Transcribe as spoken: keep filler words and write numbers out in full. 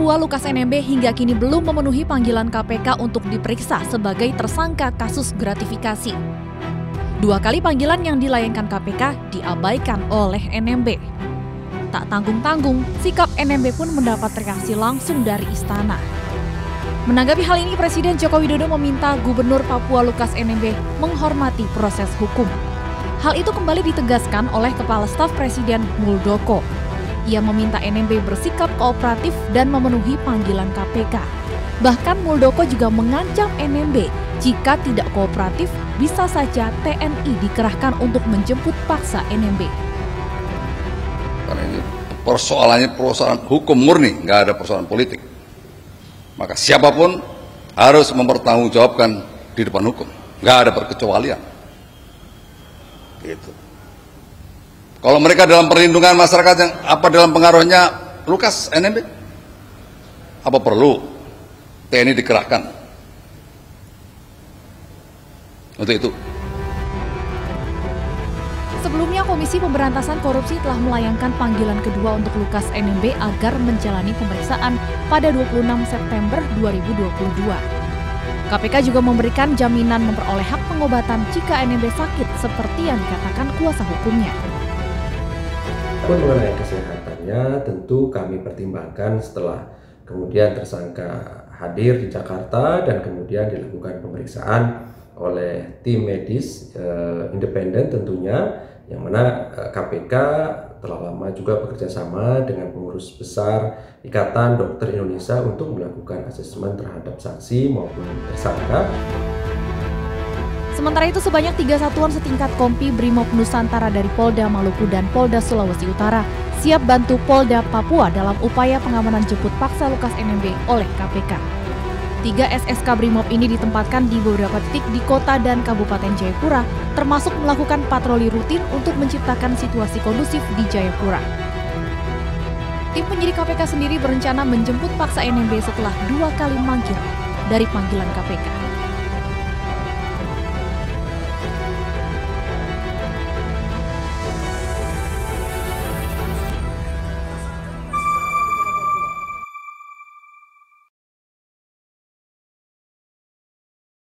Papua Lukas N M B hingga kini belum memenuhi panggilan K P K untuk diperiksa sebagai tersangka kasus gratifikasi. Dua kali panggilan yang dilayangkan K P K diabaikan oleh N M B. Tak tanggung-tanggung, sikap N M B pun mendapat reaksi langsung dari istana. Menanggapi hal ini, Presiden Joko Widodo meminta Gubernur Papua Lukas N M B menghormati proses hukum. Hal itu kembali ditegaskan oleh Kepala Staf Presiden Muldoko. Ia meminta N M B bersikap kooperatif dan memenuhi panggilan K P K. Bahkan Muldoko juga mengancam N M B jika tidak kooperatif bisa saja T N I dikerahkan untuk menjemput paksa N M B. Karena ini persoalannya persoalan hukum murni, nggak ada persoalan politik. Maka siapapun harus mempertanggungjawabkan di depan hukum, nggak ada perkecualian. Gitu. Kalau mereka dalam perlindungan masyarakat yang apa dalam pengaruhnya Lukas N M B, apa perlu T N I dikerahkan untuk itu? Sebelumnya, Komisi Pemberantasan Korupsi telah melayangkan panggilan kedua untuk Lukas N M B agar menjalani pemeriksaan pada dua puluh enam September dua ribu dua puluh dua. K P K juga memberikan jaminan memperoleh hak pengobatan jika N M B sakit seperti yang dikatakan kuasa hukumnya. Pun mengenai kesehatannya tentu kami pertimbangkan setelah kemudian tersangka hadir di Jakarta dan kemudian dilakukan pemeriksaan oleh tim medis eh, independen tentunya, yang mana eh, K P K telah lama juga bekerja sama dengan pengurus besar Ikatan Dokter Indonesia untuk melakukan asesmen terhadap saksi maupun tersangka. Sementara itu, sebanyak tiga satuan setingkat Kompi Brimob Nusantara dari Polda Maluku dan Polda Sulawesi Utara siap bantu Polda Papua dalam upaya pengamanan jemput paksa Lukas N M B oleh K P K. Tiga S S K Brimob ini ditempatkan di beberapa titik di kota dan Kabupaten Jayapura, termasuk melakukan patroli rutin untuk menciptakan situasi kondusif di Jayapura. Tim penyidik K P K sendiri berencana menjemput paksa N M B setelah dua kali mangkir dari panggilan K P K.